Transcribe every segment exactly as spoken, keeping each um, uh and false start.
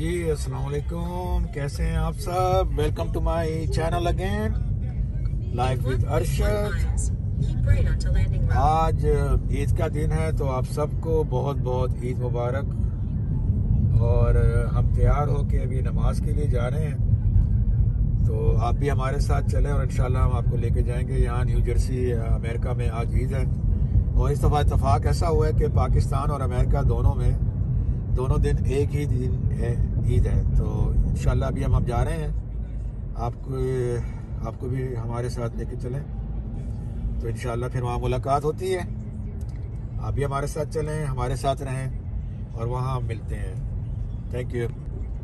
जी अस्सलाम वालेकुम, कैसे हैं आप सब। Welcome to my channel again, life with Arshad. आज ईद का दिन है तो आप सबको बहुत बहुत ईद मुबारक। और हम तैयार होके अभी नमाज के लिए जा रहे हैं, तो आप भी हमारे साथ चलें और इंशाल्लाह हम आपको लेके जाएंगे। यहाँ न्यू जर्सी अमेरिका में आज ईद है और इस दफ़ा इत्तेफाक ऐसा हुआ है कि पाकिस्तान और अमेरिका दोनों में दोनों दिन एक ही दिन है, ईद है। तो इंशाल्लाह अभी हम अब जा रहे हैं, आपको आपको भी हमारे साथ लेके चलें तो इंशाल्लाह फिर वहाँ मुलाकात होती है। आप भी हमारे साथ चलें, हमारे साथ रहें और वहाँ हम मिलते हैं। Thank you.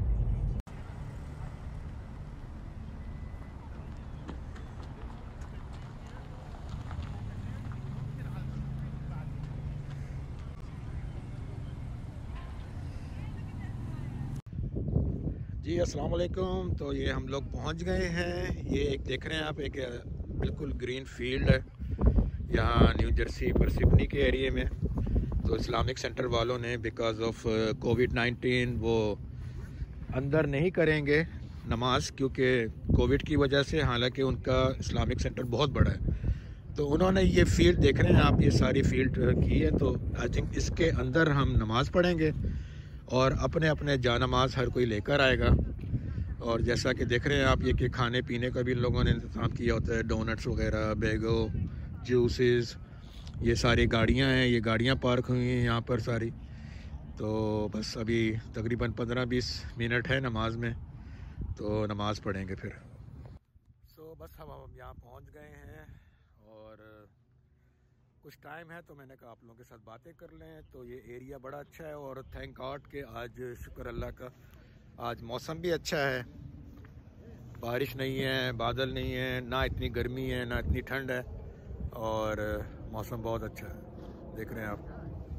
जी अस्सलाम वालेकुम। तो ये हम लोग पहुंच गए हैं। ये एक देख रहे हैं आप, एक बिल्कुल ग्रीन फील्ड है यहाँ न्यू जर्सी परसिपनी के एरिया में। तो इस्लामिक सेंटर वालों ने बिकॉज ऑफ कोविड नाइन्टीन वो अंदर नहीं करेंगे नमाज, क्योंकि कोविड की वजह से, हालांकि उनका इस्लामिक सेंटर बहुत बड़ा है। तो उन्होंने ये फील्ड देख रहे हैं आप, ये सारी फील्ड की है। तो आई थिंक इसके अंदर हम नमाज़ पढ़ेंगे और अपने अपने जानमाज हर कोई लेकर आएगा। और जैसा कि देख रहे हैं आप, ये कि खाने पीने का भी इन लोगों ने इंतज़ाम किया होता है, डोनट्स वगैरह, बेगो, जूसेस। ये सारी गाड़ियां हैं, ये गाड़ियां पार्क हुई हैं यहाँ पर सारी। तो बस अभी तकरीबन पंद्रह बीस मिनट है नमाज में, तो नमाज़ पढ़ेंगे फिर। सो so, बस हम हम यहाँ पहुँच गए हैं और कुछ टाइम है, तो मैंने कहा आप लोगों के साथ बातें कर लें। तो ये एरिया बड़ा अच्छा है और थैंक गॉड कि आज शुक्र अल्लाह का आज मौसम भी अच्छा है, बारिश नहीं है, बादल नहीं है, ना इतनी गर्मी है ना इतनी ठंड है, और मौसम बहुत अच्छा है। देख रहे हैं आप,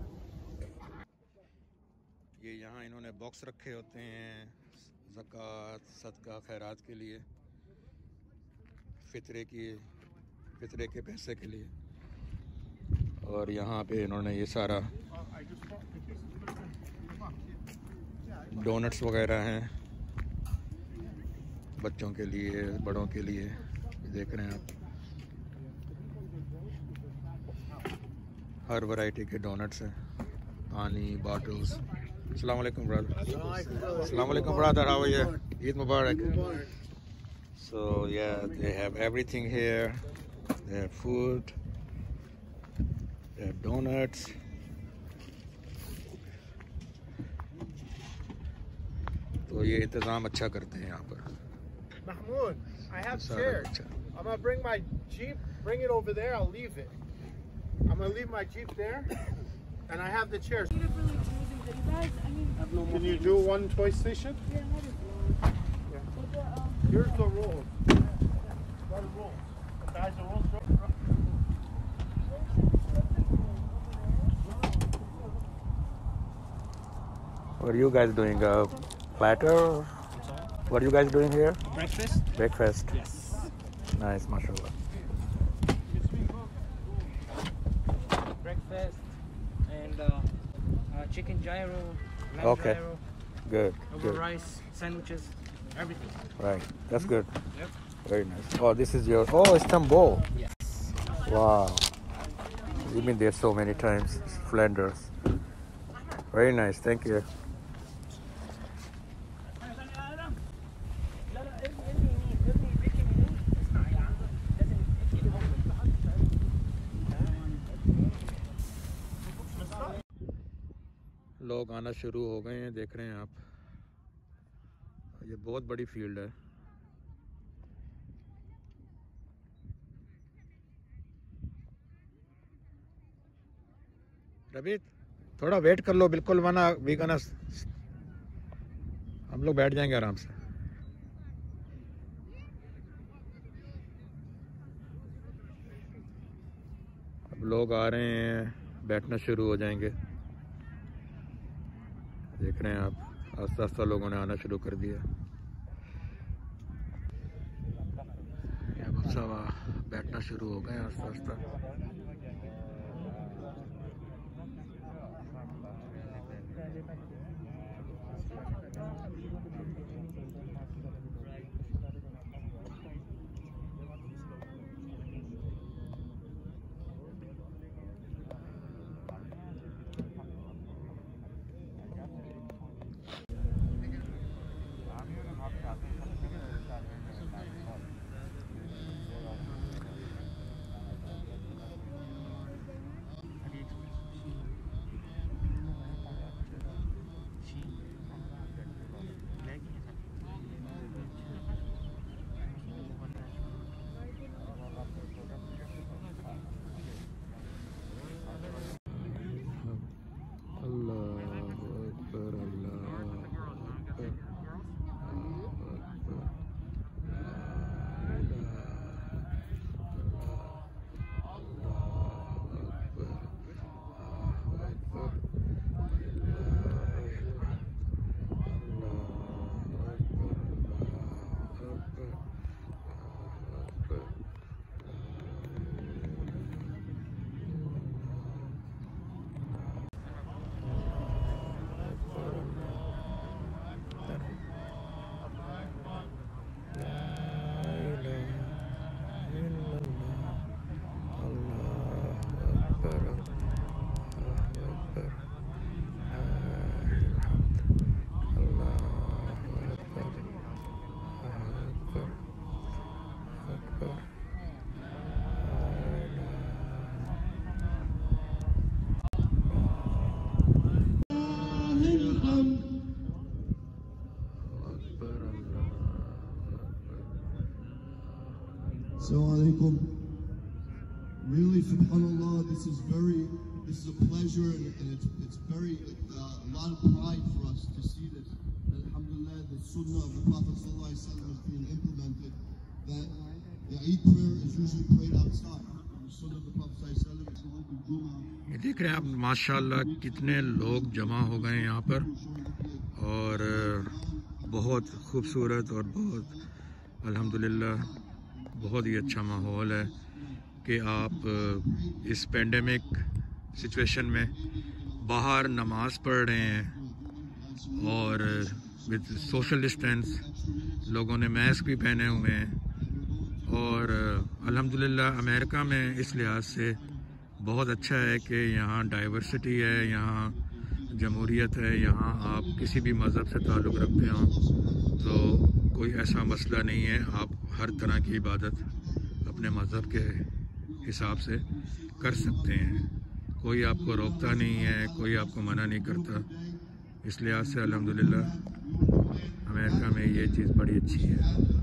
ये यहाँ इन्होंने बॉक्स रखे होते हैं ज़कात, सदका, खैरात के लिए, फितरे की फितरे के पैसे के लिए। और यहाँ पे इन्होंने ये सारा डोनट्स वगैरह हैं बच्चों के लिए, बड़ों के लिए। देख रहे हैं आप, हर वैरायटी के डोनट्स हैं, पानी, बॉटल्स। अस्सलाम वालेकुम ब्रदर। अस्सलाम वालेकुम brother, how are you? Eid मुबारक। So yeah they have everything here, they have food, they have donuts. तो ये इंतज़ाम अच्छा करते हैं यहाँ पर। Mahmoud, I have chairs. I'm gonna bring my Jeep, bring it over there, I'll leave it. I'm gonna leave my Jeep there, and I have the chairs. Can you do one toy station? Yeah. Here's the roll. Got a roll. Guys, the roll. What are you guys doing? A platter? What are you guys doing here? Breakfast? Breakfast. Yes. Nice, mashallah. Breakfast and uh, uh, chicken gyro, lamb Okay. gyro, Good, over good. rice, sandwiches, everything. Right, that's good. Yep. Very nice. Oh, this is your, oh, Istanbul. Yes. Wow. You've been there so many times. Flanders. Very nice, thank you. लोग आना शुरू हो गए हैं, देख रहे हैं आप, ये बहुत बड़ी फील्ड है। रवि थोड़ा वेट कर लो, बिल्कुल, वरना वी गना हम लोग बैठ जाएंगे आराम से। अब लोग आ रहे हैं, बैठना शुरू हो जाएंगे। देख रहे हैं आप, आस्ता आस्ता लोगों ने आना शुरू कर दिया। अब सब बैठना शुरू हो गए आस्ता आस्ता। alaikum. Really, subhanallah, this is very, this is a pleasure, and, and it's, it's very, uh, a lot of pride for us to see this. That, alhamdulillah, the sunnah of the Prophet sallallahu alaihi wasallam is being implemented. That the Eid prayer is usually prayed outside. The sunnah of the Prophet sallallahu alaihi wasallam is going to be Jumu'ah. ये देख रहे हैं आप माशाल्लाह कितने लोग जमा हो गए हैं यहाँ पर, और बहुत खूबसूरत और बहुत अल्हम्दुलिल्लाह बहुत ही अच्छा माहौल है कि आप इस पेंडेमिक सिचुएशन में बाहर नमाज पढ़ रहे हैं और विद सोशल डिस्टेंस, लोगों ने मास्क भी पहने हुए हैं। और अल्हम्दुलिल्लाह अमेरिका में इस लिहाज से बहुत अच्छा है कि यहाँ डाइवर्सिटी है, यहाँ जमहूरियत है, यहाँ आप किसी भी मज़हब से ताल्लुक़ रखते हो तो कोई ऐसा मसला नहीं है, आप हर तरह की इबादत अपने मज़हब के हिसाब से कर सकते हैं, कोई आपको रोकता नहीं है, कोई आपको मना नहीं करता। इस लिहाज से अल्हम्दुलिल्लाह अमेरिका में ये चीज़ बड़ी अच्छी है।